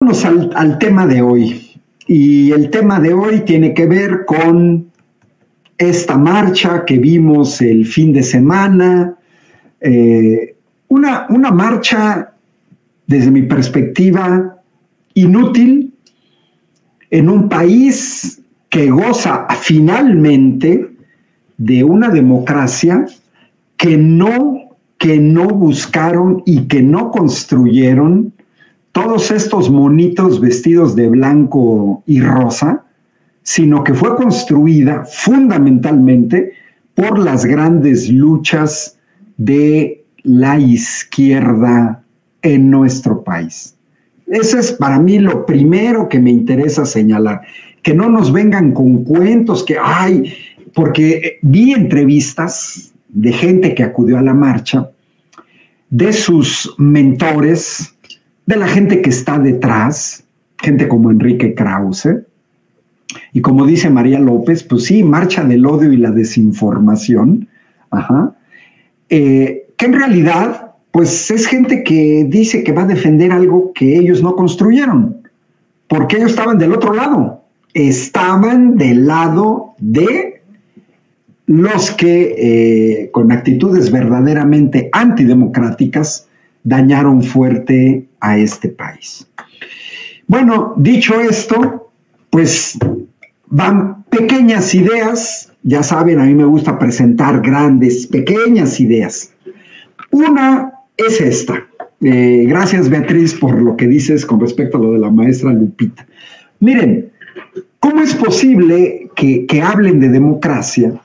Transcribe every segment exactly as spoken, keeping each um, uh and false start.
vámonos al, al tema de hoy. Y el tema de hoy tiene que ver con esta marcha que vimos el fin de semana. Eh, una, una marcha, desde mi perspectiva, inútil en un país que goza finalmente de una democracia que no, que no buscaron y que no construyeron todos estos monitos vestidos de blanco y rosa, sino que fue construida fundamentalmente por las grandes luchas de la izquierda en nuestro país. Eso es para mí lo primero que me interesa señalar, que no nos vengan con cuentos que, ay, porque vi entrevistas de gente que acudió a la marcha, de sus mentores, de la gente que está detrás, gente como Enrique Krause, y como dice María López, pues sí, marcha del odio y la desinformación, ajá, eh, que en realidad, pues es gente que dice que va a defender algo que ellos no construyeron, porque ellos estaban del otro lado, estaban del lado de los que eh, con actitudes verdaderamente antidemocráticas dañaron fuerte a este país. Bueno, dicho esto, pues van pequeñas ideas, ya saben, a mí me gusta presentar grandes, pequeñas ideas. Una es esta. Eh, gracias, Beatriz, por lo que dices con respecto a lo de la maestra Lupita. Miren, ¿cómo es posible que, que hablen de democracia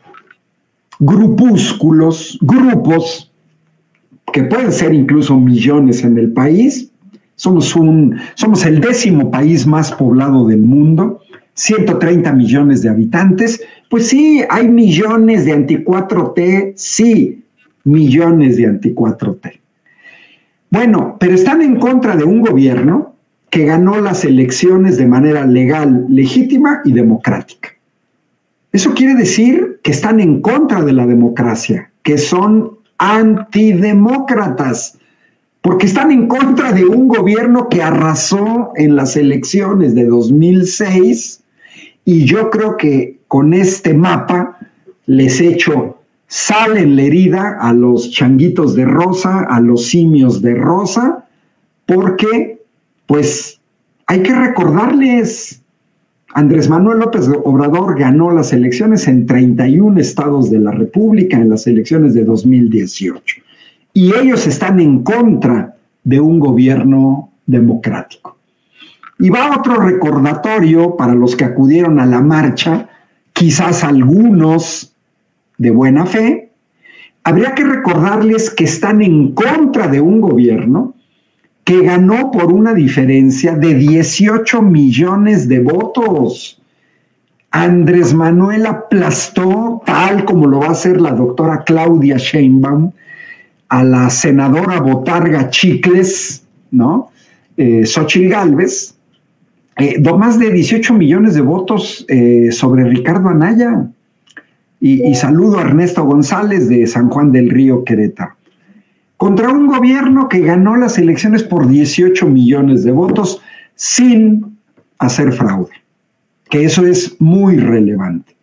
grupúsculos, grupos, que pueden ser incluso millones en el país? Somos, un, somos el décimo país más poblado del mundo, ciento treinta millones de habitantes. Pues sí, hay millones de anti cuatro T, sí, millones de anti cuatro T. Bueno, pero están en contra de un gobierno que ganó las elecciones de manera legal, legítima y democrática. Eso quiere decir que están en contra de la democracia, que son antidemócratas, porque están en contra de un gobierno que arrasó en las elecciones de dos mil seis, y yo creo que con este mapa les echo sal en la herida a los changuitos de rosa, a los simios de rosa, porque pues hay que recordarles, Andrés Manuel López Obrador ganó las elecciones en treinta y un estados de la República en las elecciones de dos mil dieciocho. Y ellos están en contra de un gobierno democrático. Y va otro recordatorio para los que acudieron a la marcha, quizás algunos de buena fe. Habría que recordarles que están en contra de un gobierno que ganó por una diferencia de dieciocho millones de votos. Andrés Manuel aplastó, tal como lo va a hacer la doctora Claudia Sheinbaum, a la senadora botarga Chicles, ¿no? Eh, Xóchitl Gálvez, eh, más de dieciocho millones de votos eh, sobre Ricardo Anaya. Y, y saludo a Ernesto González de San Juan del Río, Querétaro. Contra un gobierno que ganó las elecciones por dieciocho millones de votos sin hacer fraude, que eso es muy relevante.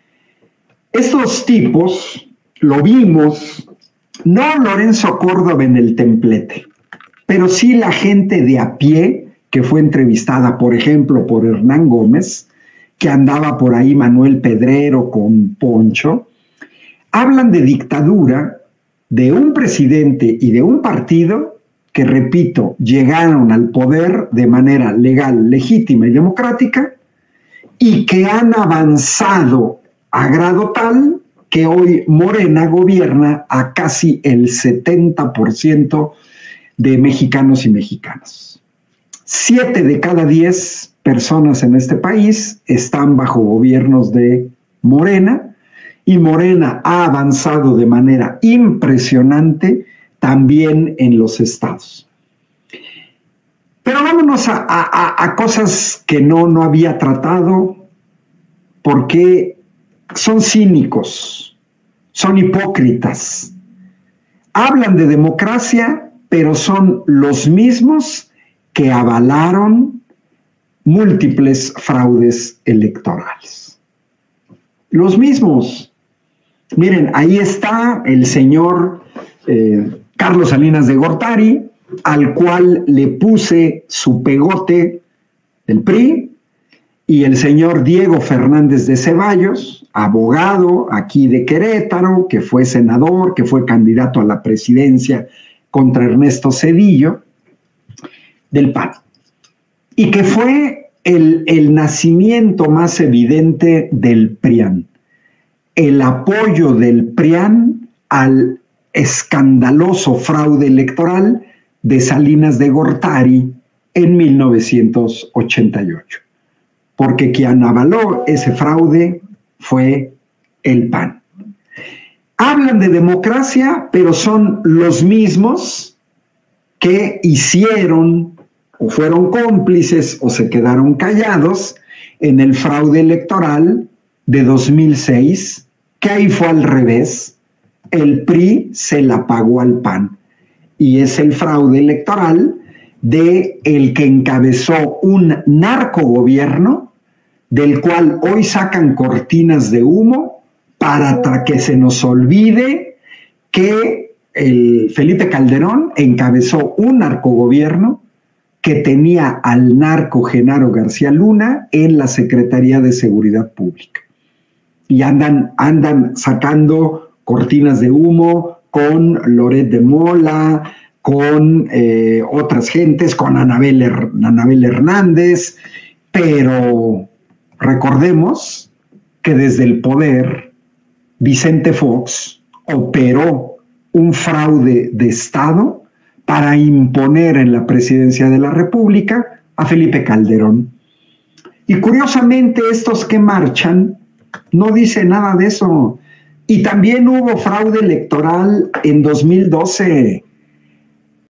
Estos tipos, lo vimos, no Lorenzo Córdoba en el templete, pero sí la gente de a pie que fue entrevistada, por ejemplo, por Hernán Gómez, que andaba por ahí Manuel Pedrero con Poncho, hablan de dictadura de un presidente y de un partido que, repito, llegaron al poder de manera legal, legítima y democrática, y que han avanzado a grado tal que hoy Morena gobierna a casi el setenta por ciento de mexicanos y mexicanas. Siete de cada diez personas en este país están bajo gobiernos de Morena, y Morena ha avanzado de manera impresionante también en los estados. Pero vámonos a, a, a cosas que no, no había tratado, porque son cínicos, son hipócritas. Hablan de democracia, pero son los mismos que avalaron múltiples fraudes electorales. Los mismos. Miren, ahí está el señor eh, Carlos Salinas de Gortari, al cual le puse su pegote del P R I, y el señor Diego Fernández de Ceballos, abogado aquí de Querétaro, que fue senador, que fue candidato a la presidencia contra Ernesto Zedillo, del P A N, y que fue el, el nacimiento más evidente del PRIAN, el apoyo del PRIAN al escandaloso fraude electoral de Salinas de Gortari en mil novecientos ochenta y ocho, porque quien avaló ese fraude fue el P A N. Hablan de democracia, pero son los mismos que hicieron o fueron cómplices o se quedaron callados en el fraude electoral de dos mil seis, que ahí fue al revés. El P R I se la pagó al P A N, y es el fraude electoral de el que encabezó un narcogobierno, del cual hoy sacan cortinas de humo para que se nos olvide que el Felipe Calderón encabezó un narcogobierno que tenía al narco Genaro García Luna en la Secretaría de Seguridad Pública. Y andan, andan sacando cortinas de humo con Loret de Mola, con eh, otras gentes, con Anabel, Her- Anabel Hernández, pero recordemos que desde el poder Vicente Fox operó un fraude de Estado para imponer en la presidencia de la República a Felipe Calderón. Y curiosamente estos que marchan no dicen nada de eso. Y también hubo fraude electoral en dos mil doce.